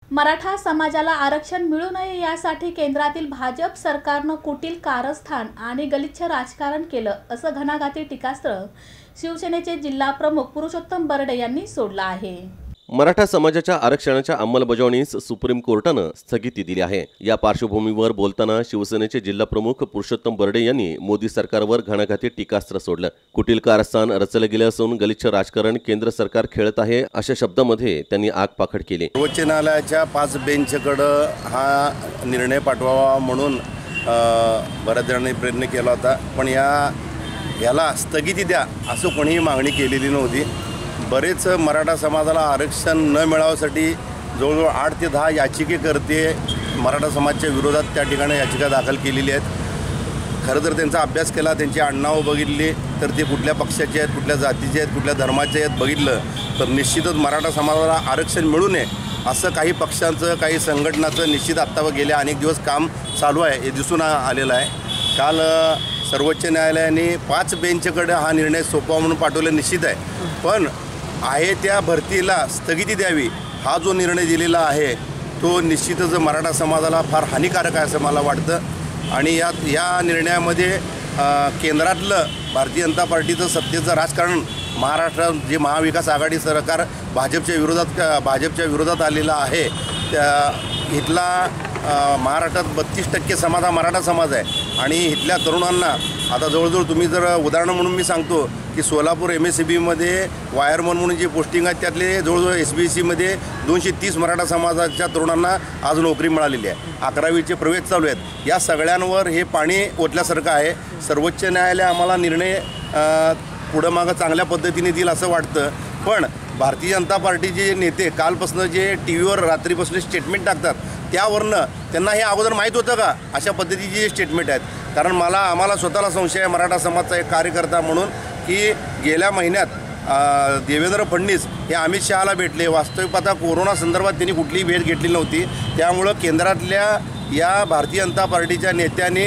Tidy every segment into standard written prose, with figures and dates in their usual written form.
मराठा समाजाला आरक्षण मिळू नये यासाठी केंद्रातील भाजप सरकारनं कुटील कारस्थान आणि गलिच्छ राजकारण केलं, असं घणाघाती टीकास्त्र शिवसेनेचे जिल्हा प्रमुख पुरुषोत्तम बरडे यांनी सोडलं आहे। मराठा समाजाच्या आरक्षणाच्या अंमलबजावणीस सुप्रीम कोर्टानं स्थगिती दिली आहे। या पार्श्वभूमीवर बोलताना शिवसेनेचे जिल्हा प्रमुख पुरुषोत्तम बरडे यांनी मोदी सरकारवर घणाघाती टीकास्त्र सोडलं। कुटील कारस्थान रचले गेले असून गलिच्छ राजकारण केंद्र सरकार खेळत आहे, अशा शब्दांमध्ये त्यांनी आगपाखड केली। सर्वोच्च न्यायालयाच्या 5 बेंचकडे हा निर्णय पाठवावा म्हणून बऱ्याच जणांनी प्रयत्न केला होता, पण याला स्थगिती द्या असं कोणीही मागणी केलेली नव्हती। बरेच मराठा समाजाला आरक्षण न मिळावसाठी जवळजवळ 8 ते 10 याचिकेकर्ते मराठा समाजाच्या विरोधात त्या ठिकाणी याचिका दाखल केलेली आहेत। खरं तर त्यांचा अभ्यास केला, त्यांची आडनावं बघितली तर ते कुठल्या पक्षाचे आहेत, कुठल्या जातीचे आहेत, कुठल्या धर्माचे आहेत बघितलं तर निश्चितच मराठा समाजाला आरक्षण मिळू नये असं काही पक्षांचं, काही संघटनाचं निश्चित आत्ता गेल्या अनेक दिवस काम चालू आहे, हे दिसून आलेलं आहे। काल सर्वोच्च न्यायालयाने 5 बेंचकडे हा निर्णय सोपवा म्हणून पाठवलं निश्चित आहे, पण आहे त्या भरतीला स्थगिती द्यावी हा जो निर्णय दिलेला आहे तो निश्चितच मराठा समाजाला फार हानिकारक आहे असं मला वाटतं। आणि या निर्णयामध्ये केंद्रातलं भारतीय जनता पार्टीचं सत्तेचं राजकारण महाराष्ट्रात जे महाविकास आघाडी सरकार भाजपच्या विरोधात आलेला आहे, त्या इथला महाराष्ट्रात 32% समाज हा मराठा समाज आहे। आणि इथल्या तरुणांना आता जवळजवळ तुम्ही जर उदाहरण म्हणून मी सांगतो की सोलापूर MSCBमध्ये वायरमन म्हणून जे पोस्टिंग आहेत त्यातले जवळजवळ SBCमध्ये 230 मराठा समाजाच्या तरुणांना आज नोकरी मिळालेली आहे। 11वीचे प्रवेश चालू आहेत। या सगळ्यांवर हे पाणी ओतल्यासारखं आहे। सर्वोच्च न्यायालय आम्हाला निर्णय पुढं मागं चांगल्या पद्धतीने देईल असं वाटतं, पण भारतीय जनता पार्टीचे नेते कालपासून जे TVवर रात्रीपासून स्टेटमेंट टाकतात त्यावरनं त्यांना हे अगोदर माहीत होतं का अशा पद्धतीचे स्टेटमेंट आहेत? कारण आम्हाला स्वतःला संशय आहे मराठा समाजाचा एक कार्यकर्ता म्हणून की गेल्या महिन्यात देवेंद्र फडणवीस हे अमित शहाला भेटले। वास्तविक पाहता कोरोना संदर्भात त्यांनी कुठलीही भेट घेतली नव्हती, त्यामुळं केंद्रातल्या या भारतीय जनता पार्टीच्या नेत्यांनी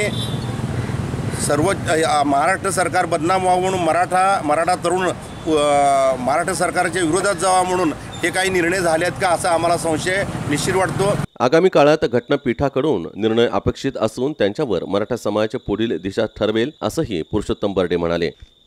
महाराष्ट्र सरकार बदनाम व्हावं म्हणून मराठा तरुण मराठा सरकारच्या विरोधात जावा म्हणून हे काही निर्णय झाले आहेत का असा आम्हाला संशय निश्चित वाटतो। आगामी काळात घटनापीठाकडून निर्णय अपेक्षित असून त्यांच्यावर मराठा समाजाची पुढील दिशा ठरवेल असंही पुरुषोत्तम बरडे म्हणाले।